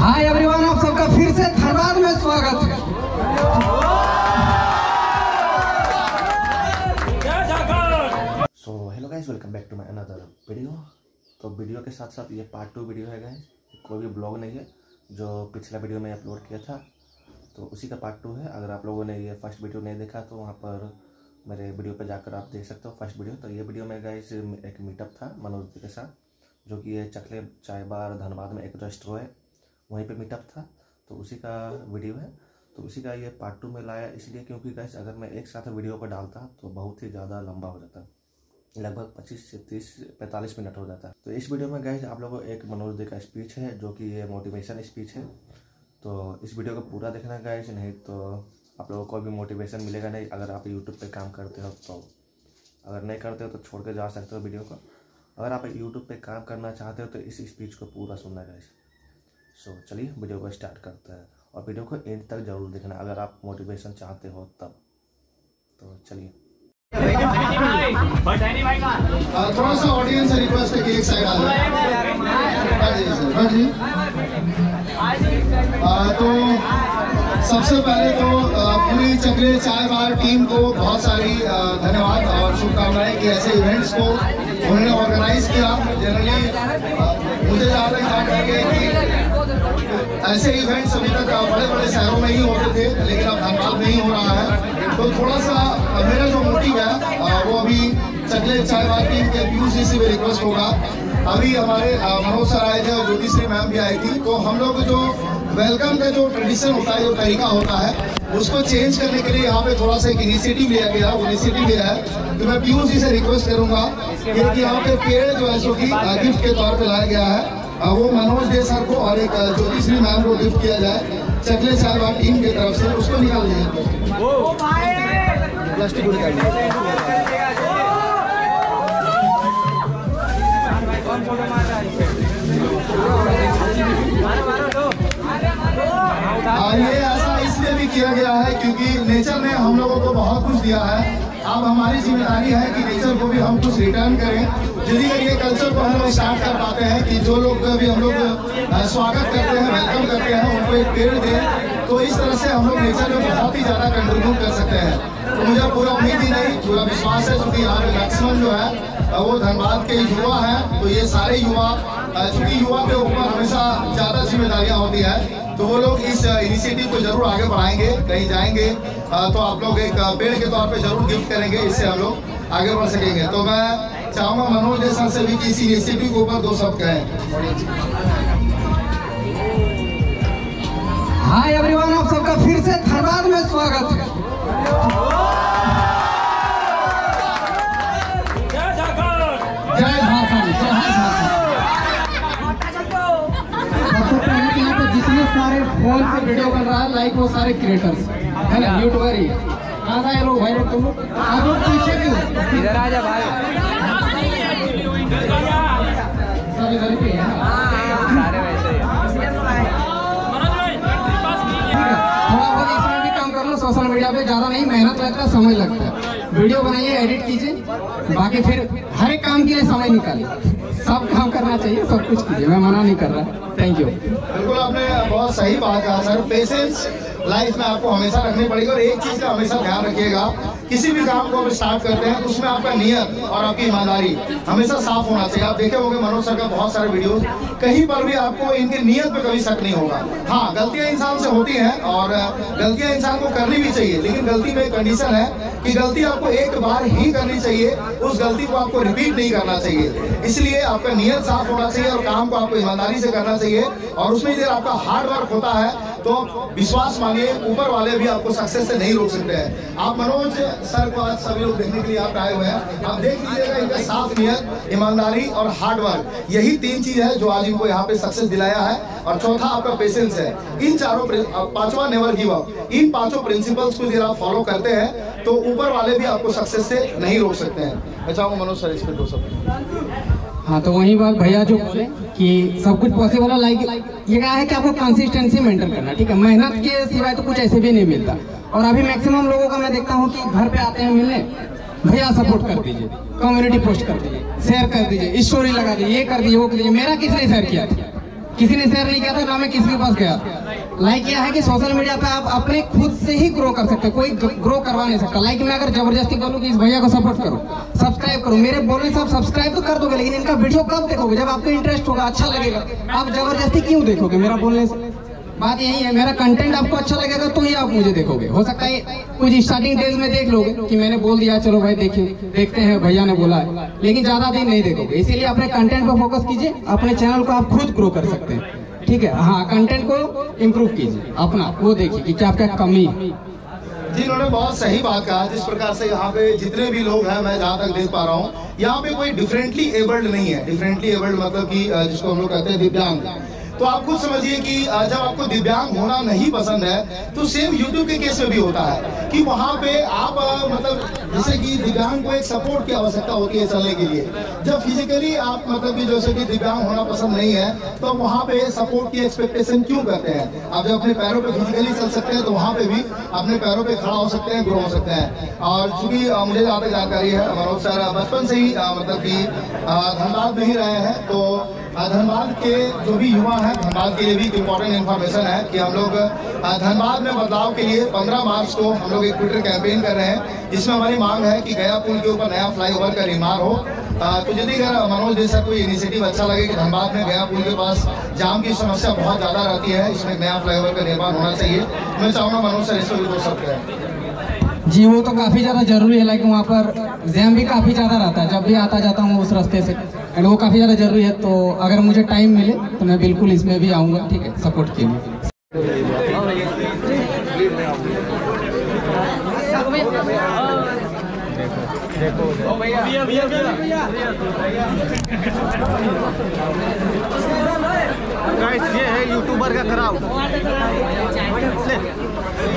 Hi everyone, आप सबका फिर से धनबाद में स्वागत है। So hello guys, welcome back to my another video. तो वीडियो के साथ साथ ये पार्ट 2 वीडियो है गाइस। कोई भी ब्लॉग नहीं है, जो पिछला वीडियो में अपलोड किया था तो उसी का पार्ट 2 है। अगर आप लोगों ने ये फर्स्ट वीडियो नहीं देखा तो वहाँ पर मेरे वीडियो पर जाकर आप देख सकते हो फर्स्ट वीडियो। तो ये वीडियो में गाइस एक मीटअप था मनोज जी के साथ, जो कि ये चकले चाय बार धनबाद में एक रेस्टोरेंट है, वहीं पे मीटअप था। तो उसी का वीडियो है। तो उसी का ये पार्ट 2 में लाया इसलिए क्योंकि गाइस अगर मैं एक साथ वीडियो को डालता तो बहुत ही ज़्यादा लंबा हो जाता, लगभग 25 से 30-45 मिनट हो जाता। तो इस वीडियो में गाइस आप लोगों को एक मनोज जी का स्पीच है, जो कि ये मोटिवेशन स्पीच है। तो इस वीडियो को पूरा देखना गाइस, नहीं तो आप लोगों को भी मोटिवेशन मिलेगा नहीं। अगर आप यूट्यूब पे काम करते हो तो, अगर नहीं करते हो तो छोड़ के जा सकते हो वीडियो को। अगर आप यूट्यूब पे काम करना चाहते हो तो इस स्पीच को पूरा सुनना गाइस। सो चलिए वीडियो को स्टार्ट करते हैं, और वीडियो को एंड तक जरूर देखना अगर आप मोटिवेशन चाहते हो तब। तो चलिए। थोड़ा सा ऑडियंस से रिक्वेस्ट है कि एक साइड आ जाए। तो सबसे पहले तो पूरी चकले चाय बार टीम को बहुत सारी धन्यवाद और शुभकामनाएं कि ऐसे इवेंट्स को उन्होंने ऑर्गेनाइज किया। जनरली मुझे जहाँ तक जानकारी है कि ऐसे इवेंट्स अभी तक बड़े बड़े शहरों में ही होते थे, लेकिन अब धनबाद में ही हो रहा है। तो थोड़ा सा मेरा जो मोटिव है वो अभी चकले चाय बार टीम के पीयूष जी से भी रिक्वेस्ट होगा। अभी हमारे मनोज सर आए थे और ज्योतिश्री मैम भी आई थी। तो हम लोग जो वेलकम का जो ट्रेडिशन होता है, जो तरीका होता है, उसको चेंज करने के लिए यहाँ पे थोड़ा सा एक इनिशिएटिव लिया गया। वो इनिशिएटिव लिया है तो मैं पीयूष जी से रिक्वेस्ट करूंगा कि यहाँ पे पेड़ जो है सो की गिफ्ट के तौर पे लाया गया है, वो मनोज जी सर को और एक ज्योतिश्री मैम को गिफ्ट किया जाए चकले चाय बार टीम की तरफ से। उसको निकाल दीजिए, प्लास्टिक को निकाल दीजिए। ये ऐसा इसलिए भी किया गया है क्योंकि नेचर ने हम लोगों को बहुत कुछ दिया है। अब हमारी जिम्मेदारी है कि नेचर को भी हम कुछ रिटर्न करें। यदि ये कल्चर को हम लोग स्टार्ट कर पाते हैं कि जो लोग भी हम लोग स्वागत करते हैं, वेलकम करते हैं, उनको एक पेड़ दें, तो इस तरह से हम लोग नेचर में बहुत ही ज़्यादा कंट्रीब्यूट कर सकते हैं। तो मुझे पूरा उम्मीद ही नहीं, पूरा विश्वास है, क्योंकि यहाँ पे मैक्सिमम जो है वो धनबाद के युवा हैं। तो ये सारे युवा, चूँकि युवा के ऊपर हमेशा ज़्यादा जिम्मेदारियाँ होती है, तो वो लोग इस इनिशिएटिव को जरूर आगे बढ़ाएंगे। कहीं जाएंगे तो आप लोग एक पेड़ के तौर पे जरूर गिफ्ट करेंगे, इससे हम लोग आगे बढ़ सकेंगे। तो मैं चाहूँगा मनोज जी सर से भी कि इस इनिशिएटिव के ऊपर 2 शब्द कहें। हाय एवरीवन, आप सबका फिर से धनबाद में स्वागत है। जय झारखंड, जय झारखंड। सबसे पहले तो यहाँ पे जितने सारे फोन से वीडियो बन रहा है लाइक, वो सारे क्रिएटर्स है ना, यूट्यूबर ही। कहाँ है लोग भाई? तुम लोग आगे पीछे क्यों? इधर आ जा भाई, सब इधर पे है सारे वैसे ही। थोड़ा बहुत इसमें भी काम कर लो। सोशल मीडिया पे ज्यादा नहीं मेहनत लगता है, समय लगता है। वीडियो बनाइए, एडिट कीजिए, बाकी फिर हर एक काम के लिए समय निकालिए। सब काम करना चाहिए, सब कुछ कीजिए, मैं मना नहीं कर रहा। Thank you. बिल्कुल आपने बहुत सही बात कहा सर। पेशेंस लाइफ में आपको हमेशा रखनी पड़ेगी। और एक चीज का हमेशा ध्यान रखिएगा, किसी भी काम को आप स्टार्ट करते हैं तो उसमें आपका नियत और आपकी ईमानदारी हमेशा साफ होना चाहिए। आप देखे होंगे मनोज सर का बहुत सारे वीडियो, कहीं पर भी आपको इनकी नियत पे कभी शक नहीं होगा। हाँ, गलतियां इंसान से होती हैं और गलतियां इंसान को करनी भी चाहिए, लेकिन गलती में एक कंडीशन है कि गलती आपको एक बार ही करनी चाहिए, उस गलती को आपको रिपीट नहीं करना चाहिए। इसलिए आपका नियत साफ होना चाहिए और काम को आपको ईमानदारी से करना चाहिए। और उसमें यदि आपका हार्ड वर्क होता है तो विश्वास मानिए, ऊपर वाले भी आपको सक्सेस से नहीं रोक सकते हैं। आप मनोज सर को आज सभी लोग देखने के लिए आप आए हुए हैं, आप देख लीजिएगा इनका साफ नियत, ईमानदारी और हार्ड वर्क, यही 3 चीज है जो आज इनको यहाँ पे सक्सेस दिलाया है। और चौथा आपका पेशेंस है। इन चारों, 5वां नेवर गिव अप, इन 5 प्रिंसिपल्स को यदि आप फॉलो करते हैं तो ऊपर वाले भी आपको सक्सेस से नहीं रोक सकते हैं। मैं चाहूँगा मनोज सर इस पर 2 शब्द। हाँ, तो वही बात भैया जो बोले कि सब कुछ पॉसिबल है। लाइक ये क्या है कि आपको कंसिस्टेंसी मेंटेन करना, ठीक है। मेहनत के सिवाय तो कुछ ऐसे भी नहीं मिलता। और अभी मैक्सिमम लोगों का मैं देखता हूँ कि घर पे आते हैं मिलने, भैया सपोर्ट कर दीजिए, कम्युनिटी पोस्ट कर दीजिए, शेयर कर दीजिए, स्टोरी लगा दीजिए, ये कर दीजिए, वो कर दीजिए। मेरा किसने शेयर किया था? किसी ने शेयर नहीं किया था, ना मैं किसी के पास गया था। लाइक यह है कि सोशल मीडिया पे आप अपने खुद से ही ग्रो कर सकते हो, कोई ग्रो करवा नहीं सकता। लाइक मैं अगर जबरदस्ती बोलूं कि इस भैया को सपोर्ट करो, सब्सक्राइब करो, मेरे बोलने से आप सब्सक्राइब तो कर दोगे, लेकिन इनका वीडियो कब देखोगे? जब आपको इंटरेस्ट होगा, अच्छा लगेगा। आप जबरदस्ती क्यों देखोगे मेरा बोलने से? बात यही है, मेरा कंटेंट आपको अच्छा लगेगा तो ही आप मुझे देखोगे। हो सकता है कुछ स्टार्टिंग डेज में देख लोगे कि मैंने बोल दिया, चलो भाई देखिए, देखते हैं भैया ने बोला है, लेकिन ज्यादा दिन नहीं देखोगे। इसीलिए अपने कंटेंट पर फोकस कीजिए, अपने चैनल को आप खुद ग्रो कर सकते हैं, ठीक है। हाँ, कंटेंट को इम्प्रूव कीजिए अपना, वो देखिए कि क्या क्या कमी है। जिन्होंने बहुत सही बात कहा। जिस प्रकार से यहाँ पे जितने भी लोग हैं, मैं जहाँ तक देख पा रहा हूँ, यहाँ पे कोई डिफरेंटली एबल्ड नहीं है। डिफरेंटली एबल्ड मतलब कि जिसको हम लोग कहते हैं दिव्यांग। तो आप खुद समझिए कि जब आपको दिव्यांग होना नहीं पसंद है तो सेम यूट्यूब के केस में भी होता है कि वहाँ पे आप मतलब जैसे कि दिव्यांग को एक सपोर्ट की आवश्यकता होती है चलने के लिए। जब फिजिकली आप मतलब कि जैसे कि दिव्यांग होना पसंद नहीं है तो वहाँ पे सपोर्ट की एक्सपेक्टेशन क्यों करते हैं? आप जब अपने पैरों पे फिजिकली चल सकते हैं तो वहाँ पे भी अपने पैरों पे खड़ा हो सकते हैं, ग्रो हो सकते हैं। और चूंकि मुझे जहाँ तक जानकारी है, मनोज सर बचपन से ही मतलब कि धनबाद में ही रहे हैं, तो धनबाद के जो भी युवा हैं, धनबाद के लिए भी इम्पोर्टेंट इन्फॉर्मेशन है कि हम लोग धनबाद में बदलाव के लिए 15 मार्च को हम लोग एक ट्विटर कैंपेन कर रहे हैं, जिसमें हमारी मांग है कि गया पुल के ऊपर नया फ्लाईओवर का निर्माण हो। तो यदि अगर मनोज जैसा कोई इनिशिएटिव अच्छा लगे कि धनबाद में गया पुल के पास जाम की समस्या बहुत ज़्यादा रहती है, इसमें नया फ्लाईओवर का निर्माण होना चाहिए, मैं चाहूँगा मनोज सर इसको भी बोल सकते हैं। जी, वो तो काफी ज्यादा जरूरी है। लाइक वहाँ पर जैम भी काफी ज्यादा रहता है, जब भी आता जाता हूँ उस रास्ते से, एंड वो काफी ज्यादा जरूरी है। तो अगर मुझे टाइम मिले तो मैं बिल्कुल इसमें भी आऊँगा, ठीक है, सपोर्ट के लिए। गाइस, ये है यूट्यूबर का क्राउड।